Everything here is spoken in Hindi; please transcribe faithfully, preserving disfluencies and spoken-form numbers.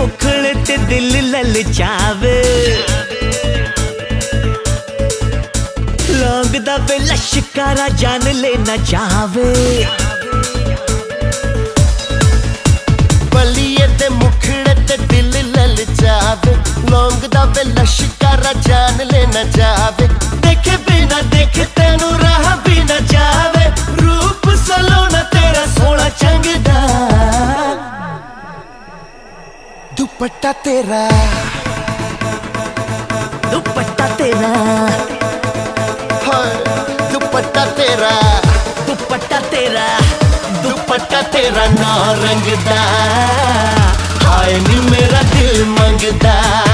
मुखड़े ते दिल ललचावे, लौंग दा वे लश्कारा जान लेना चाहवे। बलिए ते मुखड़े ते दिल ललचावे, लौंग दा वे लश्कारा जान लेना चाहवे। देखे बिना देखे तेनू राह भी न जावे, रूप सलोना तेरा सोना चंगदा। दुपट्टा तेरा दुपट्टा तेरा हाय, दुपट्टा तेरा दुपट्टा तेरा दुपट्टा तेरा नौ रंग दा, हाय नी मेरा दिल मंगदा।